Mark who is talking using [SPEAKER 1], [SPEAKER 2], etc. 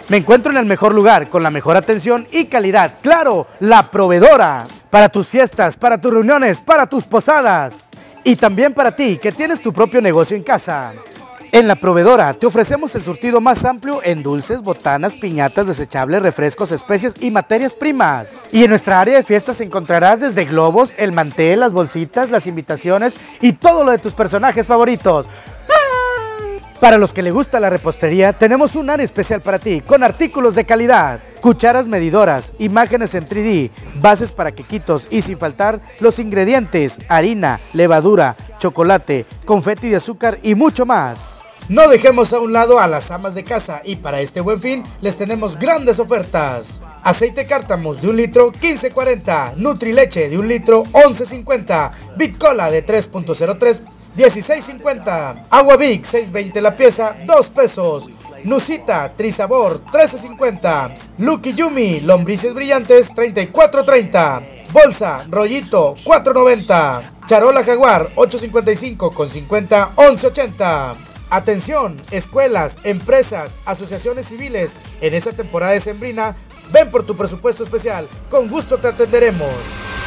[SPEAKER 1] Me encuentro en el mejor lugar, con la mejor atención y calidad. ¡Claro! La Proveedora. Para tus fiestas, para tus reuniones, para tus posadas. Y también para ti, que tienes tu propio negocio en casa. En La Proveedora te ofrecemos el surtido más amplio en dulces, botanas, piñatas, desechables, refrescos, especias y materias primas. Y en nuestra área de fiestas encontrarás desde globos, el mantel, las bolsitas, las invitaciones y todo lo de tus personajes favoritos. Para los que les gusta la repostería, tenemos un área especial para ti, con artículos de calidad, cucharas medidoras, imágenes en 3D, bases para quequitos y sin faltar los ingredientes, harina, levadura, chocolate, confeti de azúcar y mucho más. No dejemos a un lado a las amas de casa y para este buen fin les tenemos grandes ofertas. Aceite cártamos de 1 litro 15.40, Nutrileche de 1 litro 11.50, Bitcola de 3.03 16.50, Agua Vic 6.20 la pieza, 2 pesos. Nusita Trisabor 13.50, Lucky Yumi lombrices brillantes 34.30, Bolsa Rollito 4.90, Charola Jaguar 8.55 con 50 11.80. Atención, escuelas, empresas, asociaciones civiles, en esta temporada decembrina, ven por tu presupuesto especial, con gusto te atenderemos.